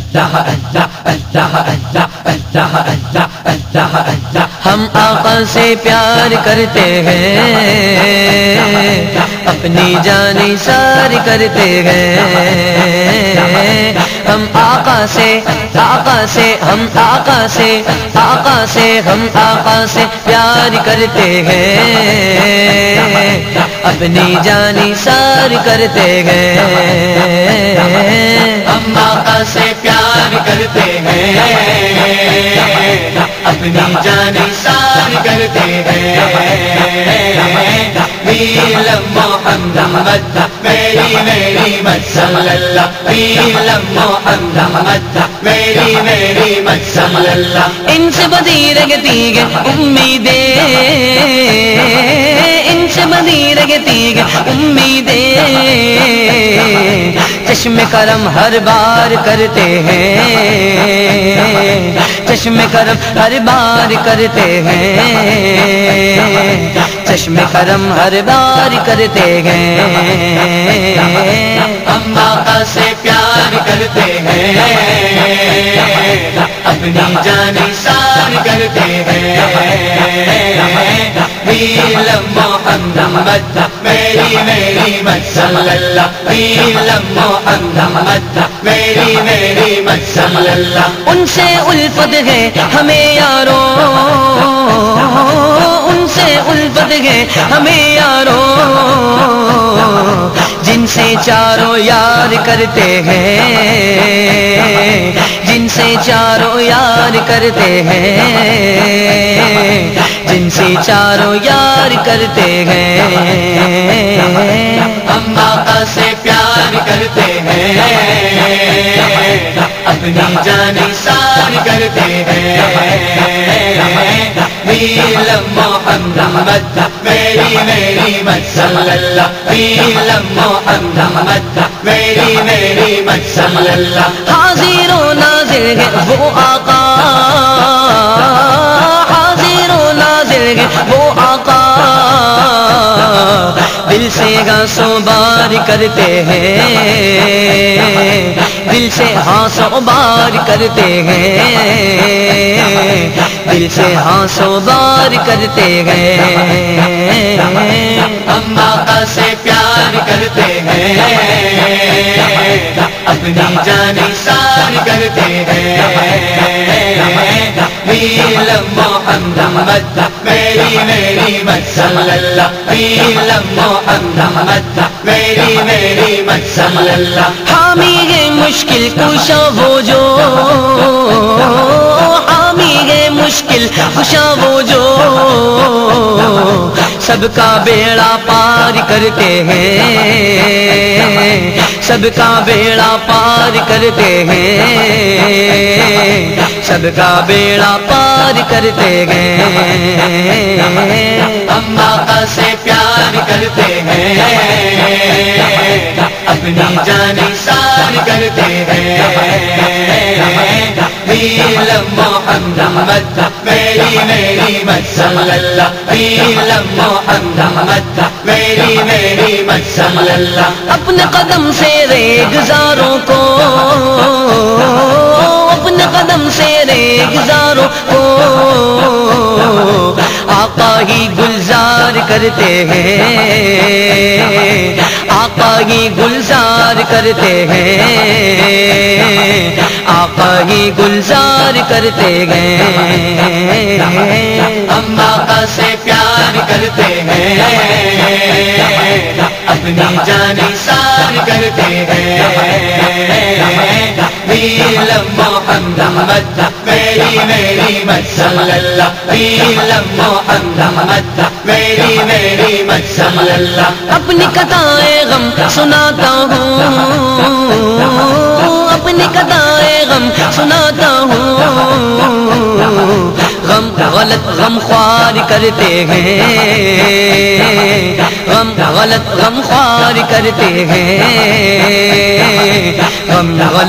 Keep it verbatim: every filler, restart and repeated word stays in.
ہم آقا سے پیار کرتے ہیں، اپنی جان نثار کرتے ہیں، ہم آقا سے آقا سے ہم آقا سے آقا سے ہم آقا سے پیار کرتے ہیں، اپنی جان نثار کرتے ہیں، ہم آقا سے پیار کرتے ہیں، اپنی جان نثار کرتے ہیں، میل محمد میری میری مت صلی اللہ، میل محمد میری میری مت صلی اللہ، ان سے بدی رگتی گے امیدیں، ان سے بدی رگتی گے امیدیں، چشم کرم ہر بار کرتے ہیں، چشم کرم ہر بار کرتے ہیں، چشم کرم ہر بار کرتے ہیں، ہم آقا سے پیار کرتے ہیں، اپنی جان نثار کرتے ہیں، میل محمد میری میری مت صلی اللہ، میل محمد میری میری مت صلی اللہ، ان سے الفت ہے ہمیں یارو، ان سے الفت ہے ہمیں یارو، جن سے چاروں یار کرتے ہیں، جن سے چاروں یار کرتے ہیں، جن سے چاروں یار کرتے ہیں، ہم آقا سے پیار کرتے ہیں، اپنی جان نثار کرتے ہیں، میل محمد میری میری مت صلی اللہ، میل محمد میری میری مت صلی اللہ، حاضر و ناظر ہے وہ آقا، حاضر و ناظر ہے وہ آقا، دل سے گھاسوں بار کرتے ہیں، دل سے ہانسوں بار کرتے ہیں، دل سے ہانسوں بار کرتے ہیں، ہم آقا سے پیار کرتے ہیں، اپنی جان نثار کرتے ہیں، میل محمد میری میری مت صلی اللہ، میل محمد میری میری مت صلی اللہ، حامی ہے مشکل کشا وہ جو، حامی ہے مشکل کشا وہ جو، سب کا بیڑا پار کرتے ہیں، سب کا بیڑا پار کرتے ہیں، سب کا بیڑا پار کرتے ہیں، ہم آقا سے پیار کرتے ہیں، اپنی جان نثار کرتے ہیں، میل محمد میری میری مت صلی اللہ، میل محمد میری میری مت صلی اللہ، اپنے قدم سے ریگزاروں کو، اپنے قدم سے ریگزاروں کو آقا ہی گلزار کرتے ہیں، آقا ہی گلزار کرتے ہیں، آقا ہی گلزار کرتے ہیں، ہم آقا سے پیار کرتے ہیں، اپنی جان نثار کرتے ہیں، میل محمد میری میری مت صلی اللہ، میل محمد میری میری مت صلی اللہ، اپنی قطعے غم سناتا ہوں، اپنی قطعے غم سناتا ہوں، غم غلط غم خوار کرتے ہیں، غم غلط غم خوار کرتے ہیں، غم غلط